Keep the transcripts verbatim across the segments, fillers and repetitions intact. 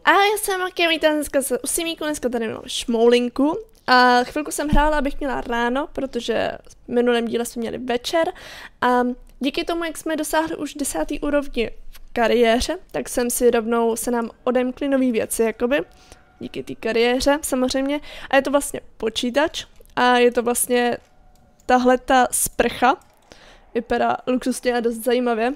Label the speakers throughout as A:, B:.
A: A já jsem taky vítám dneska z Usímíku, dneska tady mám šmoulinku. A chvilku jsem hrála, abych měla ráno, protože v minulém díle jsme měli večer. A díky tomu, jak jsme dosáhli už desátý úrovni v kariéře, tak jsem si rovnou, se nám odemkly nový věci, jakoby. Díky té kariéře, samozřejmě. A je to vlastně počítač. A je to vlastně tahle ta sprcha. Vypadá luxusně a dost zajímavě.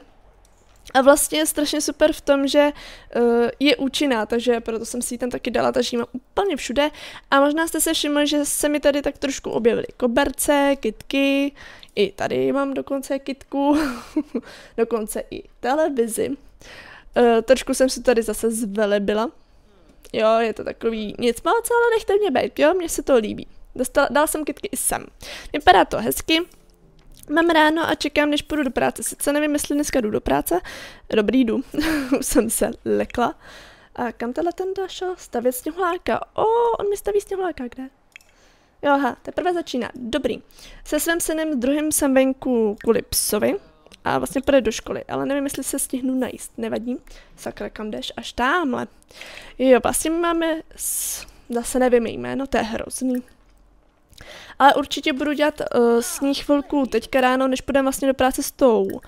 A: A vlastně je strašně super v tom, že uh, je účinná, takže proto jsem si ji tam taky dala, takže ji mám úplně všude. A možná jste se všimli, že se mi tady tak trošku objevily koberce, kytky, i tady mám dokonce kytku, dokonce i televizi. Uh, trošku jsem si tady zase zvelebila. Jo, je to takový nic moc, ale nechte mě být, jo, mně se to líbí. Dostala, dala jsem kytky i sem. Vypadá to hezky. Mám ráno a čekám, než půjdu do práce. Sice nevím, jestli dneska jdu do práce. Dobrý, jdu. Už jsem se lekla. A kam tenhle ten šel? Stavět sněhuláka. O, on mi staví sněhuláka, kde? Jo, aha, teprve začíná. Dobrý. Se svým synem druhým jsem venku kvůli psovi. A vlastně půjde do školy, ale nevím, jestli se stihnu najíst. Nevadí. Sakra, kam jdeš? Až támhle. Jo, vlastně máme... S... Zase nevím jméno, to je hrozný. Ale určitě budu dělat uh, s ní chvilku teďka ráno, než půjdeme vlastně do práce s tou uh,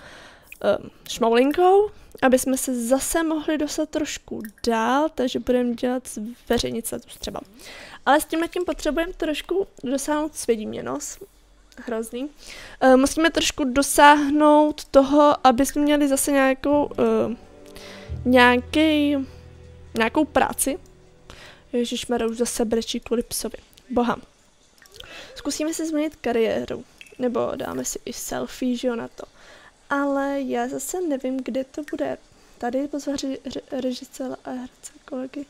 A: šmoulinkou, aby jsme se zase mohli dostat trošku dál, takže budeme dělat zveřejnit status třeba. Ale s tímhle tím potřebujeme trošku dosáhnout svědíměnost. Hrozný. Uh, musíme trošku dosáhnout toho, aby jsme měli zase nějakou uh, nějaký, nějakou práci. Ježišmarja, už zase brečí kvůli psovi. Boha. Zkusíme si změnit kariéru, nebo dáme si i selfie, že jo, na to. Ale já zase nevím, kde to bude. Tady pozvat režiséra a herce, kolegy.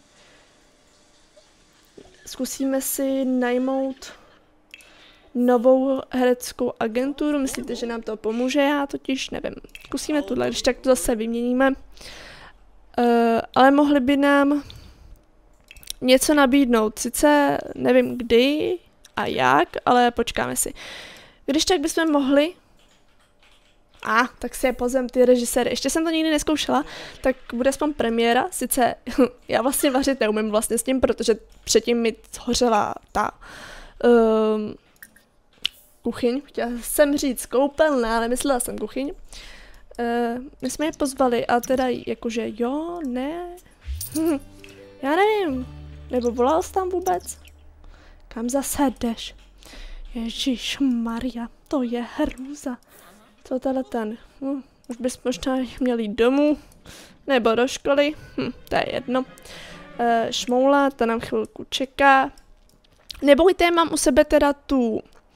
A: Zkusíme si najmout novou hereckou agenturu. Myslíte, že nám to pomůže? Já totiž nevím. Zkusíme tuhle, když tak to zase vyměníme. Uh, ale mohli by nám něco nabídnout. Sice nevím kdy a jak, ale počkáme si. Když tak bychom mohli... A, ah, tak si je pozem ty režiséry. Ještě jsem to nikdy neskoušela, tak bude aspoň premiéra. Sice já vlastně vařit neumím vlastně s tím, protože předtím mi hořela ta um, kuchyň. Chtěla jsem říct koupelna, ale myslela jsem kuchyň. Uh, my jsme je pozvali a teda jakože jo, ne. Já nevím. Nebo volal jsi tam vůbec? Kam zase jdeš? Ježišmarja, to je hrůza. Co tady ten? Hm, už bys možná měl jít domů. Nebo do školy. Hm, to je jedno. E, šmoula, ta nám chvilku čeká. Nebojte, mám u sebe teda tu...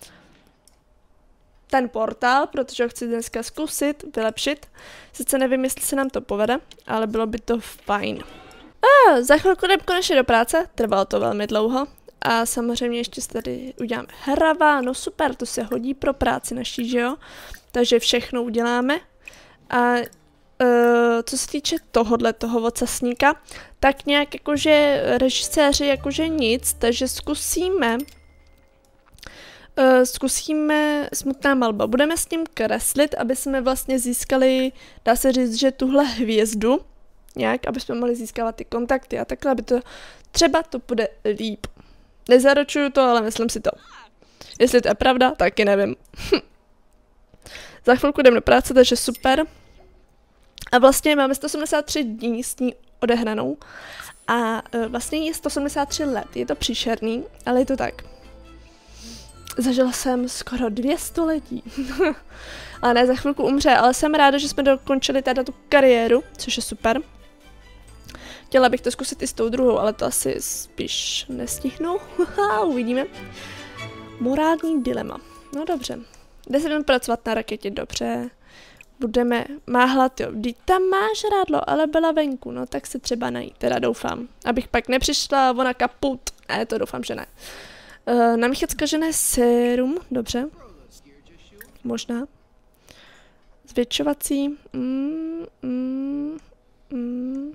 A: ten portál, protože ho chci dneska zkusit, vylepšit. Sice nevím, jestli se nám to povede, ale bylo by to fajn. A za chvilku jdem konečně do práce, trvalo to velmi dlouho. A samozřejmě ještě tady uděláme hrava, no super, to se hodí pro práci naší, že jo? Takže všechno uděláme. A uh, co se týče tohohle, toho ocasníka, tak nějak jakože režiséři jakože nic, takže zkusíme, uh, zkusíme smutná malba. Budeme s ním kreslit, aby jsme vlastně získali, dá se říct, že tuhle hvězdu, nějak, aby jsme mohli získávat ty kontakty a takhle, aby to, třeba to bude líp. Nezaručuju to, ale myslím si to. Jestli to je pravda, taky nevím. Za chvilku jdem do práce, takže super. A vlastně máme sto osmdesát tři dní s ní odehranou. A vlastně je sto osmdesát tři let. Je to příšerný, ale je to tak. Zažila jsem skoro dvě století. Ale ne, za chvilku umře, ale jsem ráda, že jsme dokončili teda tu kariéru, což je super. Chtěla bych to zkusit i s tou druhou, ale to asi spíš nestihnu. Uvidíme. Morální dilema. No dobře. Kde se budeme pracovat na raketě? Dobře. Budeme máhlat, jo. Vždyť tam má žrádlo, ale byla venku. No tak se třeba najít, teda doufám. Abych pak nepřišla, ona kaput. Ne, to doufám, že ne. Uh, namíchat zkažené sérum. Dobře. Možná. Zvětšovací. Mm, mm, mm.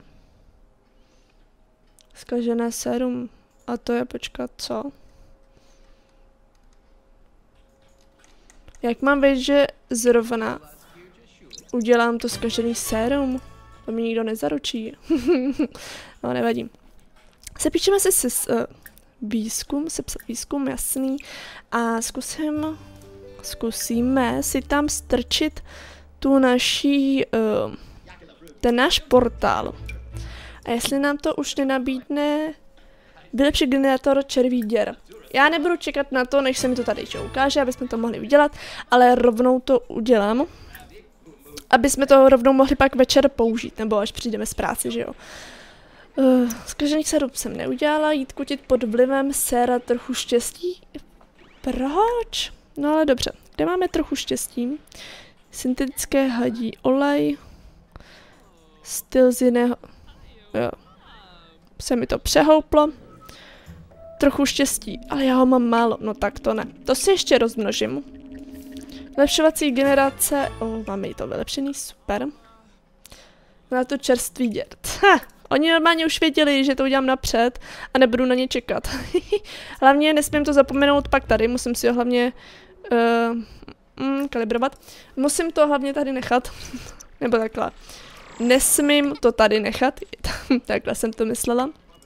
A: Zkažené sérum. A to je, počkat, co? Jak mám vědět, že zrovna udělám to zkažený sérum? To mi nikdo nezaručí. No, nevadí. Sepíšeme si, si uh, výzkum, sepsat výzkum, jasný, a zkusím, zkusíme si tam strčit tu naší, uh, ten náš portál. A jestli nám to už nenabídne vylepšit generátor červí děr. Já nebudu čekat na to, než se mi to tady ještě ukáže, aby jsme to mohli udělat, ale rovnou to udělám, aby jsme to rovnou mohli pak večer použít, nebo až přijdeme z práce, že jo. Uh, Zkažených serup jsem neudělala, jít kutit pod vlivem séra trochu štěstí. Proč? No ale dobře, kde máme trochu štěstí? Syntetické hadí olej, styl z jiného... Jo. Se mi to přehouplo. Trochu štěstí, ale já ho mám málo, no tak to ne. To si ještě rozmnožím. Vylepšovací generace, oh, máme i to vylepšený, super. Na to čerstvý děd. Ha, oni normálně už věděli, že to udělám napřed a nebudu na ně čekat. Hlavně nesmím to zapomenout pak tady, musím si ho hlavně uh, mm, kalibrovat. Musím to hlavně tady nechat, nebo takhle. Nesmím to tady nechat, takhle jsem to myslela.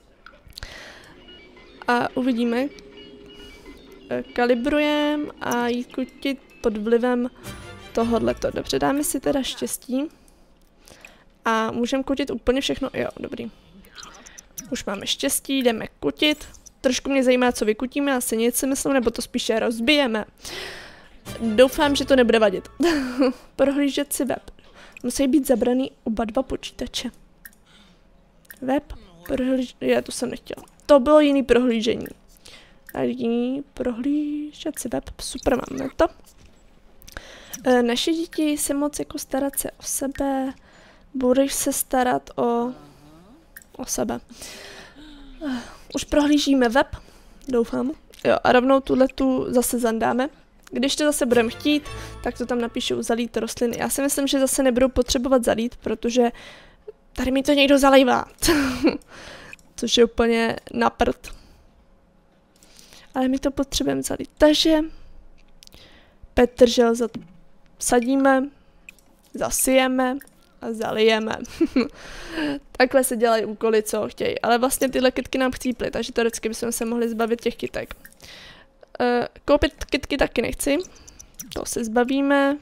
A: A uvidíme. Kalibrujeme a jít kutit pod vlivem tohohleto. Dobře, dáme si teda štěstí. A můžeme kutit úplně všechno. Jo, dobrý. Už máme štěstí, jdeme kutit. Trošku mě zajímá, co vykutíme, asi nic si myslím, nebo to spíše rozbijeme. Doufám, že to nebude vadit. Prohlížet si web. Musí být zabraný oba dva počítače. Web, prohlíž... Já to jsem nechtěla. To bylo jiný prohlížení. A jiný prohlížet si web, super, máme to. E, naše děti se moc jako starat se o sebe. Budeš se starat o, o sebe. E, už prohlížíme web, doufám. Jo, a rovnou tuhletu zase zandáme. Když to zase budeme chtít, tak to tam napíšu zalít rostliny. Já si myslím, že zase nebudou potřebovat zalít, protože tady mi to někdo zalejvá. Což je úplně na prd. Ale my to potřebujeme zalít. Takže petržel zasadíme, zasijeme a zalijeme. Takhle se dělají úkoly, co chtějí. Ale vlastně tyhle kytky nám chcíply, takže teoreticky bychom se mohli zbavit těch kytek. Uh, koupit kytky taky nechci. To se zbavíme.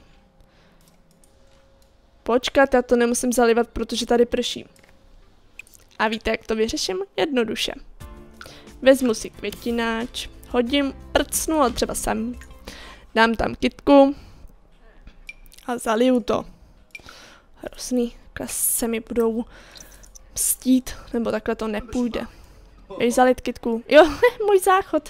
A: Počkat, já to nemusím zalivat, protože tady prší. A víte, jak to vyřeším? Jednoduše. Vezmu si květináč, hodím, prcnu, ale třeba sem. Dám tam kytku a zaliju to. Hrozný, takhle se mi budou mstít, nebo takhle to nepůjde. Jdeš zalit kytku. Jo, můj záchod.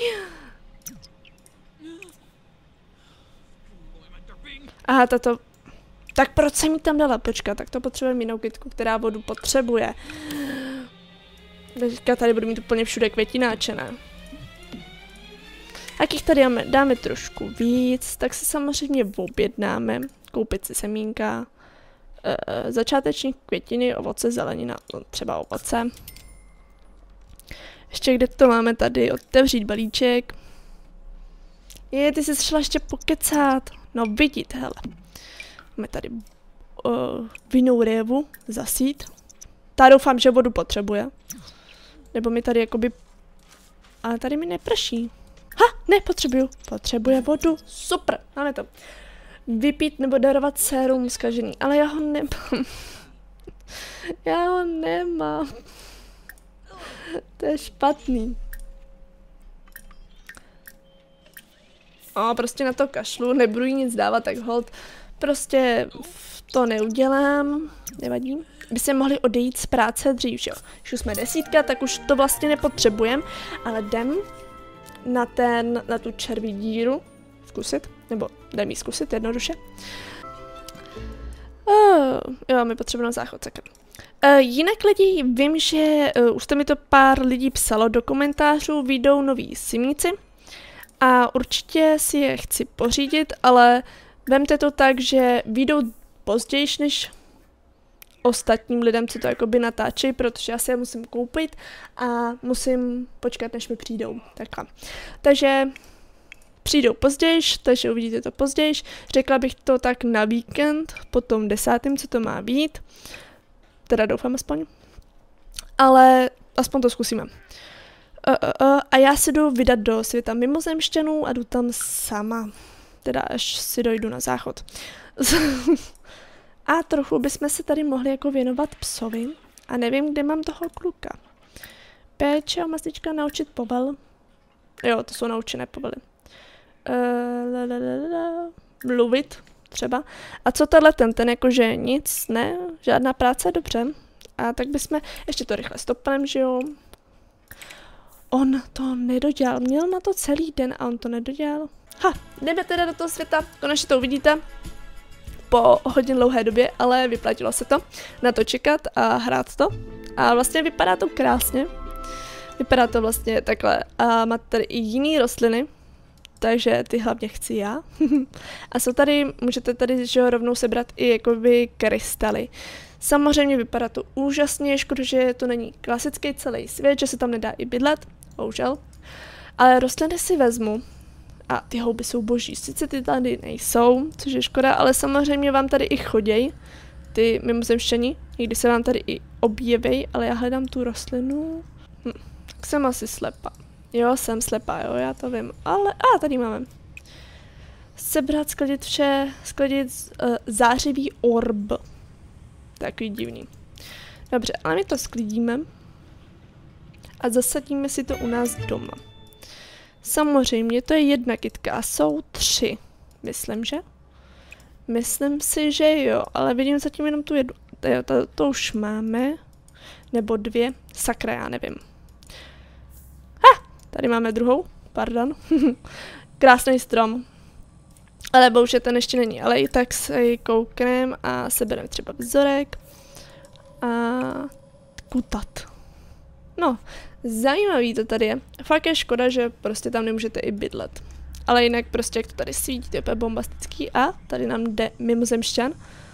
A: Aha, tato... Tak proč jsem jí tam dala? Počkat, tak to potřebujeme jinou kytku, která vodu potřebuje. Teďka tady budu mít úplně všude květináče, ne? Jak jich tady dáme, dáme trošku víc, tak se samozřejmě objednáme. Koupit si semínka, e, začáteční květiny, ovoce, zelenina, no, třeba ovoce. Ještě kde to máme tady? Otevřít balíček. Je, ty jsi šla ještě pokecat. No vidíte, hele. Máme tady uh, vinnou révu, zasít. Ta doufám, že vodu potřebuje. Nebo mi tady jakoby... Ale tady mi neprší. Ha, nepotřebuju. Potřebuje vodu. Super, máme to. Vypít nebo darovat sérum zkažený. Ale já ho nemám. Já ho nemám. To je špatný. A prostě na to kašlu, nebudu jí nic dávat, tak hold. Prostě to neudělám, nevadí. By se mohli odejít z práce dřív, že jo. Když už jsme desítka, tak už to vlastně nepotřebujeme, ale jdem na ten, na tu červí díru zkusit, nebo jdem ji zkusit jednoduše. Oh, jo, my potřebujeme záchod, sakra. Uh, jinak lidi, vím, že uh, už jste mi to pár lidí psalo do komentářů, vyjdou noví simníci a určitě si je chci pořídit, ale vemte to tak, že vyjdou později než ostatním lidem, co to jakoby natáčí, protože já si je musím koupit a musím počkat, než mi přijdou. Takhle. Takže přijdou později, takže uvidíte to později. Řekla bych to tak na víkend, potom desátým, co to má být. Teda doufám aspoň. Ale aspoň to zkusíme. Uh, uh, uh, a já se jdu vydat do světa mimozemšťanů a jdu tam sama. Teda až si dojdu na záchod. A trochu bychom se tady mohli jako věnovat psovi. A nevím, kde mám toho kluka. Péče o mastička naučit povel. Jo, to jsou naučené povely. Uh, la, la, la, la. Mluvit třeba. A co tenhle ten, ten jakože nic, ne, žádná práce, dobře. A tak bychom, ještě to rychle stopneme, že jo. On to nedodělal, měl na to celý den a on to nedodělal. Ha, jdeme teda do toho světa, konečně to uvidíte po hodně dlouhé době, ale vyplatilo se to na to čekat a hrát to. A vlastně vypadá to krásně. Vypadá to vlastně takhle. A má tady i jiný rostliny, takže ty hlavně chci já. A jsou tady, můžete tady že rovnou sebrat i jakoby krystaly. Samozřejmě vypadá to úžasně, škoda, že to není klasický celý svět, že se tam nedá i bydlet, bohužel. Ale rostliny si vezmu a ty houby jsou boží. Sice ty tady nejsou, což je škoda, ale samozřejmě vám tady i choděj, ty mimozemšťani, někdy se vám tady i objeví, ale já hledám tu rostlinu. Hm, tak jsem asi slepá. Jo, jsem slepá, jo, já to vím, ale a ah, tady máme. Sebrat, sklidit vše, sklidit uh, zářivý orb. Takový divný. Dobře, ale my to sklidíme a zasadíme si to u nás doma. Samozřejmě to je jedna kytka a jsou tři, myslím, že? Myslím si, že jo, ale vidím zatím jenom tu jednu. To, to, to už máme. Nebo dvě. Sakra, já nevím. Ha! Tady máme druhou. Pardon. Krásný strom. Ale bohužel ten ještě není. Ale i tak se ji koukneme a sebereme třeba vzorek. A kutat. No, zajímavý to tady je. Fakt je škoda, že prostě tam nemůžete i bydlet. Ale jinak prostě jak to tady svítí, to je úplně bombastický. A tady nám jde mimozemšťan.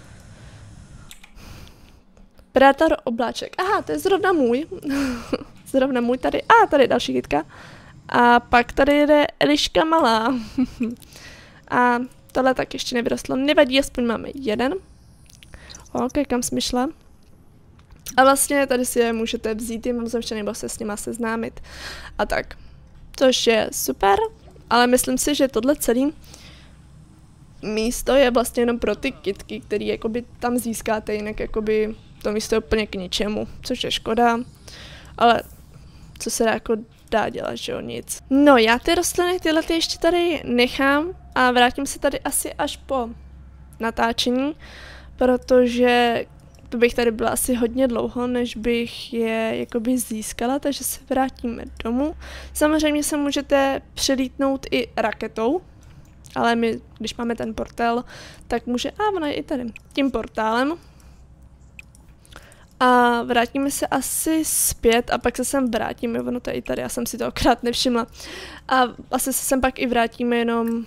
A: Predátor obláček. Aha, to je zrovna můj. Zrovna můj tady. A tady je další kytka. A pak tady jde Eliška malá. A tohle tak ještě nevyrostlo. Nevadí, aspoň máme jeden. Ok, kam jsme šla. A vlastně tady si je můžete vzít, mimozemšťany, nebo se s nima seznámit. A tak. Což je super. Ale myslím si, že tohle celé místo je vlastně jenom pro ty kytky, které jakoby tam získáte, jinak jakoby to místo je úplně k ničemu, což je škoda. Ale co se dá jako dá dělat, že jo, nic. No, já ty rostliny tyhle ty ještě tady nechám a vrátím se tady asi až po natáčení, protože to bych tady byla asi hodně dlouho, než bych je jakoby získala, takže se vrátíme domů. Samozřejmě se můžete přelítnout i raketou, ale my, když máme ten portál, tak může, a ona je i tady, tím portálem. A vrátíme se asi zpět a pak se sem vrátíme, ono to je i tady, já jsem si to akorát nevšimla. A asi se sem pak i vrátíme jenom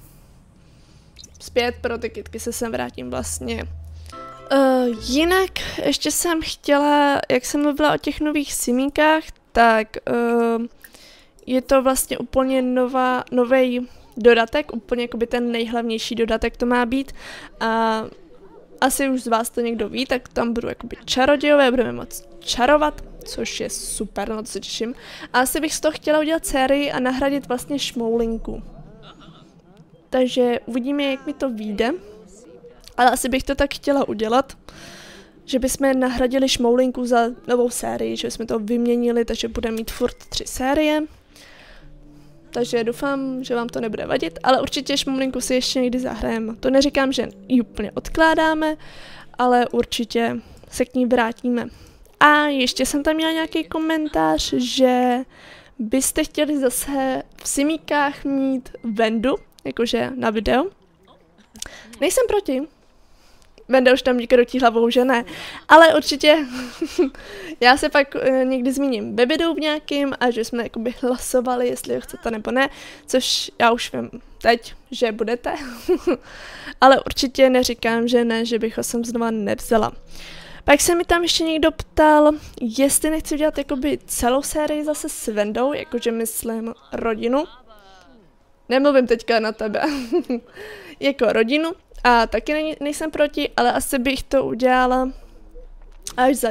A: zpět, pro ty kytky se sem vrátím vlastně. Uh, jinak ještě jsem chtěla, jak jsem mluvila o těch nových simíkách, tak uh, je to vlastně úplně nová, nový dodatek, úplně jakoby ten nejhlavnější dodatek to má být. A asi už z vás to někdo ví, tak tam budu jakoby čarodějové, budeme moct čarovat, což je super, na to se těším. A asi bych z toho chtěla udělat sérii a nahradit vlastně šmoulinku. Takže uvidíme, jak mi to vyjde. Ale asi bych to tak chtěla udělat, že bychom nahradili šmoulinku za novou sérii, že bychom to vyměnili, takže budeme mít furt tři série. Takže doufám, že vám to nebude vadit, ale určitě šmoulinku si ještě někdy zahrajeme. To neříkám, že ji úplně odkládáme, ale určitě se k ní vrátíme. A ještě jsem tam měla nějaký komentář, že byste chtěli zase v simíkách mít Vendu, jakože na video. Nejsem proti. Venda už tam díky rotí hlavou, že ne. Ale určitě já se pak uh, někdy zmíním ve videu v nějakým a že jsme jakoby hlasovali, jestli ho chcete nebo ne, což já už vím teď, že budete. Ale určitě neříkám, že ne, že bych ho sem znova nevzala. Pak se mi tam ještě někdo ptal, jestli nechci udělat jakoby celou sérii zase s Vendou, jakože myslím rodinu. Nemluvím teďka na tebe. Jako rodinu. A taky nej, nejsem proti, ale asi bych to udělala až za díl,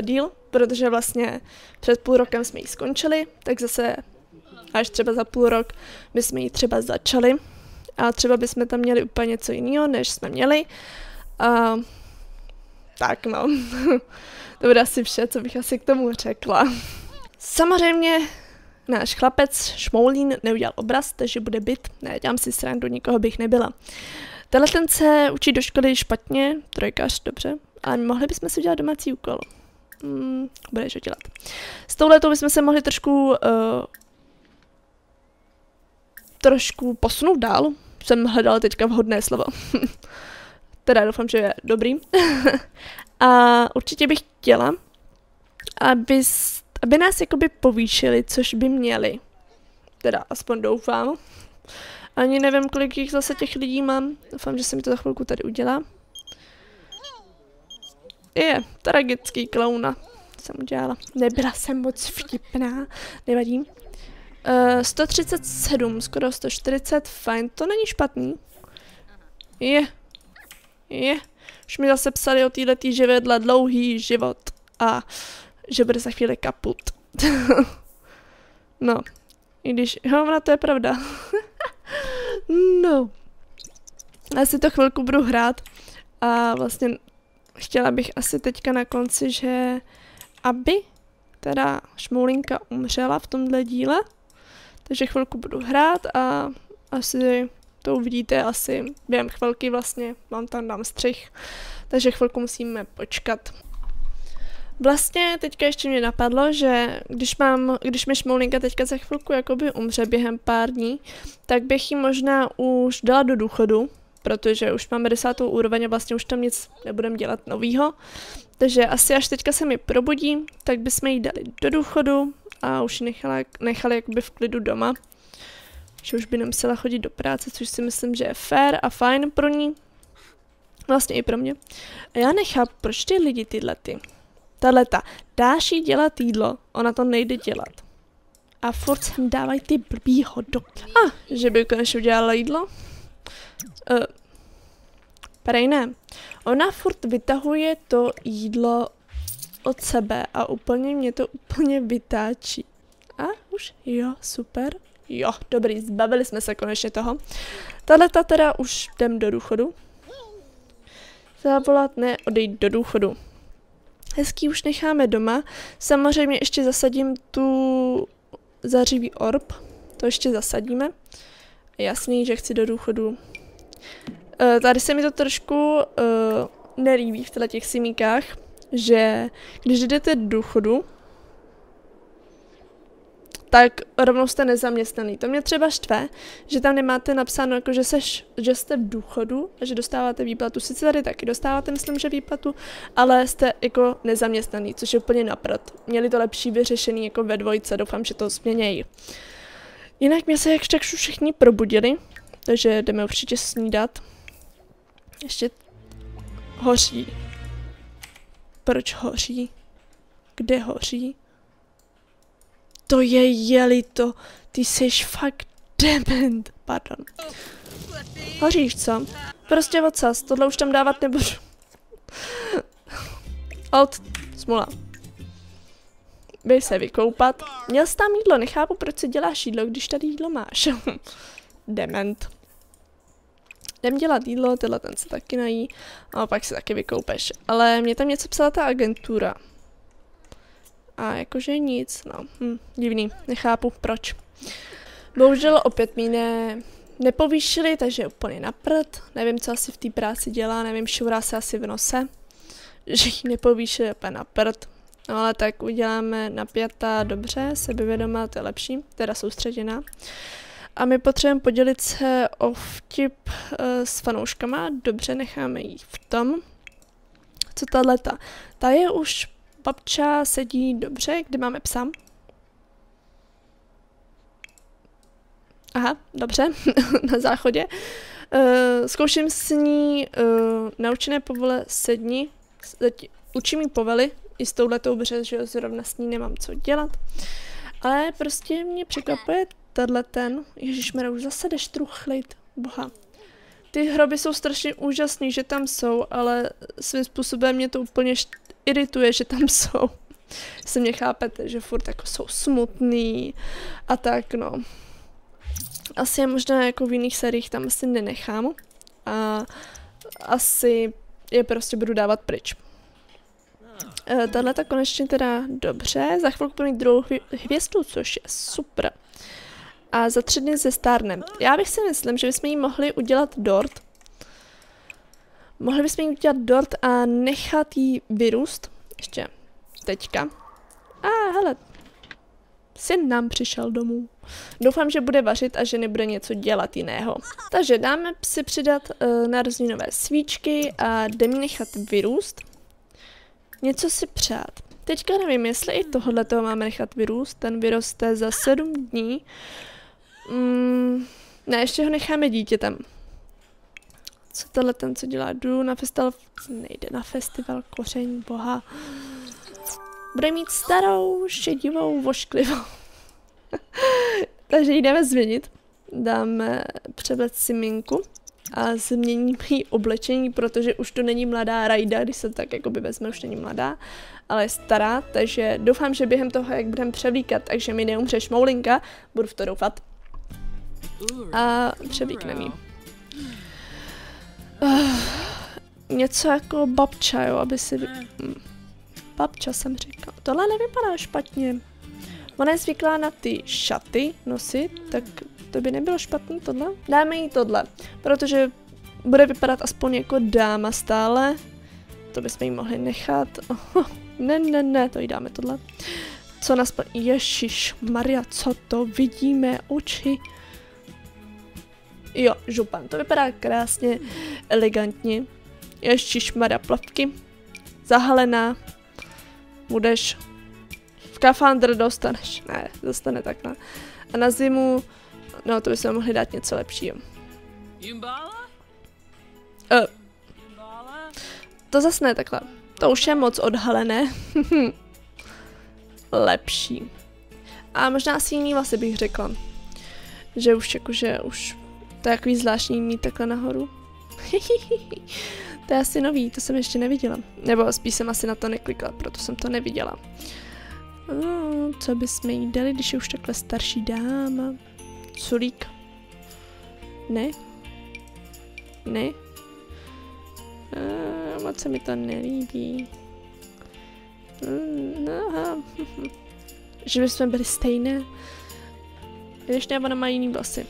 A: protože vlastně před půl rokem jsme ji skončili, tak zase až třeba za půl rok bychom ji třeba začali a třeba bychom tam měli úplně něco jiného, než jsme měli. A tak no, to bude asi vše, co bych asi k tomu řekla. Samozřejmě náš chlapec Šmoulín neudělal obraz, takže bude byt. Ne, dělám si srandu, nikoho bych nebyla. Tenhle ten se učí do školy špatně, trojkař, dobře, ale mohli bychom si udělat domácí úkol. Hmm, budeš ho dělat. S touhletou bychom se mohli trošku uh, trošku posunout dál. Jsem hledala teďka vhodné slovo. Teda doufám, že je dobrý. A určitě bych chtěla, aby, aby nás jakoby povýšili, což by měli. Teda aspoň doufám. Ani nevím, kolik jich zase těch lidí mám. Doufám, že se mi to za chvilku tady udělá. Je, tragický klauna jsem udělala. Nebyla jsem moc vtipná, nevadí. Uh, sto třicet sedm, skoro sto čtyřicet, fajn, to není špatný. Je, je. Už mi zase psali o této že vedla dlouhý život a že bude za chvíli kaput. No, i když, jo, ona to je pravda. No. Já si to chvilku budu hrát a vlastně chtěla bych asi teďka na konci, že aby teda Šmoulinka umřela v tomhle díle, takže chvilku budu hrát a asi to uvidíte asi během chvilky vlastně, mám tam dám střih, takže chvilku musíme počkat. Vlastně teďka ještě mě napadlo, že když mám, když mi Šmoulinka teďka za chvilku jakoby umře během pár dní, tak bych ji možná už dala do důchodu, protože už máme desátou úroveň a vlastně už tam nic nebudeme dělat novýho. Takže asi až teďka se mi probudí, tak bychom ji dali do důchodu a už ji nechala, nechali jakoby v klidu doma. Že už by nemusela chodit do práce, což si myslím, že je fair a fajn pro ní. Vlastně i pro mě. A já nechápu, proč ty lidi tyhle ty. Tahleta, dáš jí dělat jídlo, ona to nejde dělat. A furt sem dávají ty blbý hodok. A, ah, že by konečně udělala jídlo? Uh, prej ne. Ona furt vytahuje to jídlo od sebe a úplně mě to úplně vytáčí. A už? Jo, super. Jo, dobrý, zbavili jsme se konečně toho. Tahleta teda už jdem do důchodu. Zavolat, ne, odejít do důchodu. Hezký už necháme doma. Samozřejmě ještě zasadím tu zářivý orb. To ještě zasadíme. Jasný, že chci do důchodu. Uh, tady se mi to trošku uh, nelíbí v těch simíkách, že když jdete do důchodu, tak rovnou jste nezaměstnaný. To mě třeba štve, že tam nemáte napsáno, jako že, seš, že jste v důchodu a že dostáváte výplatu. Sice tady taky dostáváte, myslím, že výplatu, ale jste jako nezaměstnaný, což je úplně naprd. Měli to lepší vyřešený jako ve dvojce, doufám, že to změnějí. Jinak mě se jakž tak všichni probudili, takže jdeme určitě snídat. Ještě hoří. Proč hoří? Kde hoří? To je jelito. Ty jsi fakt dement. Pardon. Hoříš, co? Prostě odsaz. Tohle už tam dávat nebudu. Od. Smula. Běž se vykoupat. Měl jsi tam jídlo. Nechápu, proč si děláš jídlo, když tady jídlo máš. Dement. Jdem dělat jídlo, tenhle ten se taky nají. A pak se taky vykoupeš. Ale mě tam něco psala ta agentura. A jakože nic, no, hm, divný, nechápu proč. Bohužel opět mi ne, nepovýšili, takže je úplně na prd. Nevím, co asi v té práci dělá, nevím, šourá se asi v nose. Že ji nepovýšili úplně na prd. No ale tak uděláme napjatá, dobře, sebevědomá, to je lepší, teda soustředěná. A my potřebujeme podělit se o vtip uh, s fanouškama, dobře, necháme jí v tom. Co tahleta? Ta je už... Babča sedí dobře, kde máme psa. Aha, dobře, na záchodě. Uh, zkouším s ní uh, naučené povole sedni. Učím jí povely, i s touhletou, protože že zrovna s ní nemám co dělat. Ale prostě mě překvapuje tenhle ten. Ježišmarja, už zase jdeš truchlit, boha. Ty hroby jsou strašně úžasný, že tam jsou, ale svým způsobem mě to úplně irituje, že tam jsou. Si mě chápete, že furt jako jsou smutný a tak, no. Asi je možná jako v jiných seriích tam asi nenechám a asi je prostě budu dávat pryč. E, Tahle ta konečně teda dobře, za chvilku budu mít druhou hvězdu, což je super. A za tři dny ze stárnem. Já bych si myslím, že bychom jí mohli udělat dort. Mohli bychom jí udělat dort a nechat jí vyrůst. Ještě teďka. A ah, hele, syn nám přišel domů. Doufám, že bude vařit a že nebude něco dělat jiného. Takže dáme si přidat uh, narozeninové svíčky a jdeme nechat vyrůst. Něco si přát. Teďka nevím, jestli i tohle toho máme nechat vyrůst. Ten vyroste za sedm dní. Mm, ne, ještě ho necháme dítětem. Co tohle ten, co dělá? Jdu na festival... Nejde na festival, koření boha. Bude mít starou, šedivou, vošklivou. Takže ji jdeme změnit. Dáme převlet si minku a změníme jí oblečení, protože už to není mladá Rajda, když se tak jakoby vezme, už není mladá, ale je stará, takže doufám, že během toho, jak budeme převlíkat, takže mi neumře šmoulinka, budu v to doufat. A převlíkneme jí. Uh, něco jako babča, jo, aby si... Hm. Babča jsem říkala. Tohle nevypadá špatně. Ona je zvyklá na ty šaty nosit, tak to by nebylo špatný tohle. Dáme jí tohle, protože bude vypadat aspoň jako dáma stále. To bychom jí mohli nechat. Oh, ne, ne, ne, to jí dáme tohle. Co nás... Ježiš Maria, co to vidíme, oči. Jo, župan, to vypadá krásně, elegantně. Ježiš Maria, plavky. Zahalená. Budeš v kafandr dostaneš. Ne, dostane takhle. A na zimu, no to bychom mohli dát něco lepšího. Uh. To zas ne takhle. To už je moc odhalené. Lepší. A možná asi jiný vlasy bych řekla. Že už jakože už to je takový zvláštní mít takhle nahoru. To je asi nový, to jsem ještě neviděla. Nebo spíš jsem asi na to neklikla, proto jsem to neviděla. No, co bychom jí dali, když je už takhle starší dáma? Sulík. Ne? Ne? A, moc se mi to nelíbí. Aha. Že bychom byli stejné. Když ne, ona má jiný vlasy.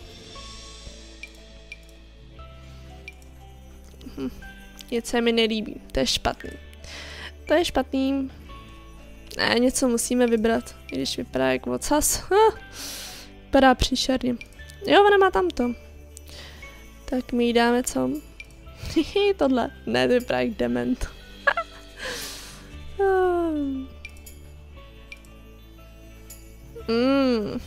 A: Hm. Něco se mi nelíbí, to je špatný. To je špatný. Ne, něco musíme vybrat, i když vypadá jak ocas. Ah, vypadá příšerně. Jo, ona má tamto. Tak my jí dáme co? Hihi, tohle. Ne, to vypadá jak dement. mm.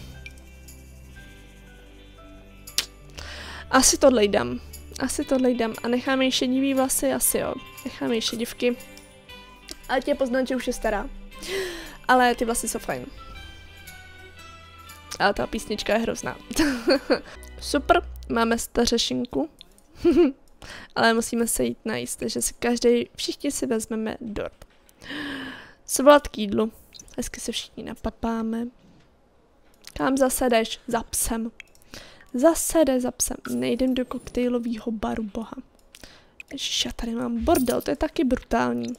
A: Asi tohle jí dám. Asi tohle jdem a necháme jí šedivý vlasy, asi jo. Necháme jí šedivky. A tě poznat, že už je stará. Ale ty vlasy jsou fajn. A ta písnička je hrozná. Super, máme stařešinku. Ale musíme se jít najíst, takže si každý, všichni si vezmeme dort. Svolat k jídlu. Hezky se všichni napapáme. Kam zase jdeš? Za psem. Zase jde za psem. Nejdem do koktejlového baru, boha. Ježiš, já tady mám bordel, to je taky brutální.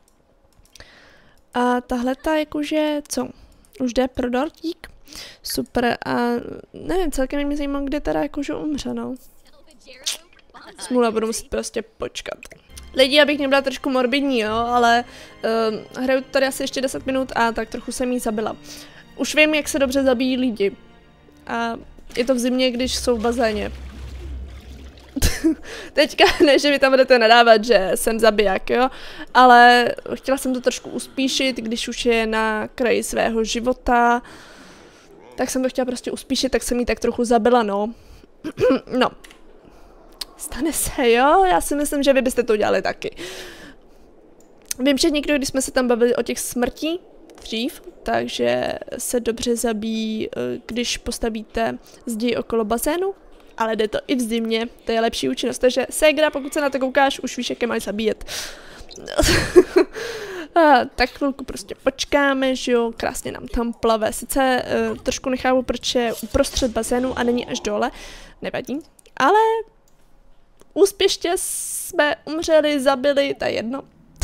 A: A tahle ta jakože, co? Už jde pro dortík? Super, a nevím, celkem mě zajímá, kde teda jakože umře, no. Smůla, budu muset prostě počkat. Lidi, abych nebyla trošku morbidní, jo, ale uh, hraju tady asi ještě deset minut a tak trochu jsem jí zabila. Už vím, jak se dobře zabíjí lidi. A je to v zimě, když jsou v bazéně. Teďka ne, že mi tam budete nadávat, že jsem zabiják, jo, ale chtěla jsem to trošku uspíšit, když už je na kraji svého života, tak jsem to chtěla prostě uspíšit, tak jsem jí tak trochu zabila, no. No. Stane se, jo, já si myslím, že vy byste to udělali taky. Vím, že někdo, když jsme se tam bavili o těch smrtí dřív, takže se dobře zabíjí, když postavíte zdi okolo bazénu, ale jde to i v zimě, to je lepší účinnost, takže ségra, pokud se na to koukáš, už víš, jak je máš zabíjet. A tak chvilku prostě počkáme, že jo, krásně nám tam plave. Sice uh, trošku nechápu, proč je uprostřed bazénu a není až dole, nevadí, ale úspěšně jsme umřeli, zabili, to je jedno.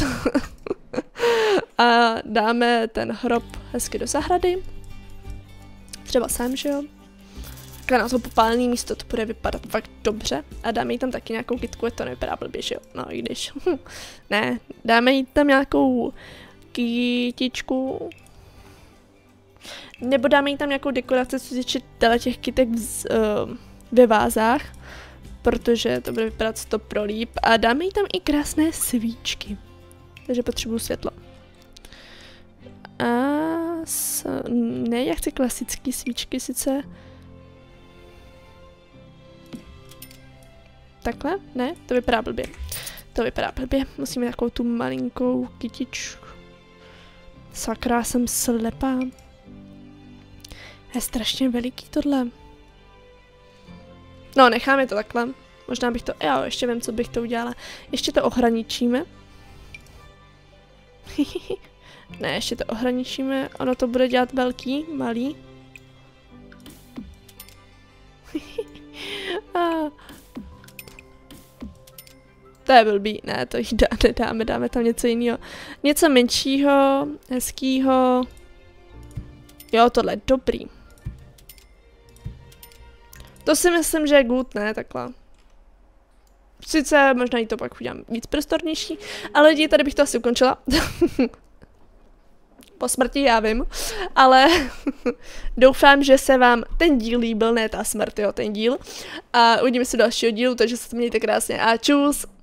A: A dáme ten hrob hezky do zahrady. Třeba sem, že jo. Takhle na to popálené místo to bude vypadat fakt dobře. A dáme jí tam taky nějakou kytku, to nevypadá blbě, že jo. No i když. Ne, dáme jí tam nějakou kytičku. Nebo dáme jí tam nějakou dekoraci, co se týče těch kytek v, uh, ve vázách. Protože to bude vypadat sto pro líp. A dáme jí tam i krásné svíčky. Takže potřebuju světlo. A s, ne, já chci klasické svíčky sice. Takhle? Ne, to vypadá blbě. To vypadá blbě. Musíme takovou tu malinkou kytičku. Sakra, jsem slepá. Je strašně veliký tohle. No, necháme to takhle. Možná bych to... Jo, ještě vím, co bych to udělala. Ještě to ohraničíme. Ne, ještě to ohraničíme. Ono to bude dělat velký, malý. To je blbý. Ne, to jich dá, nedáme, dáme tam něco jiného. Něco menšího, hezkýho. Jo, tohle je dobrý. To si myslím, že je good, ne, takhle. Sice možná i to pak udělám víc prostornější, ale lidi, tady bych to asi ukončila. Po smrti, já vím, ale doufám, že se vám ten díl líbil, ne ta smrt, jo, ten díl. A uvidíme se do dalšího dílu, takže se mějte krásně a čus!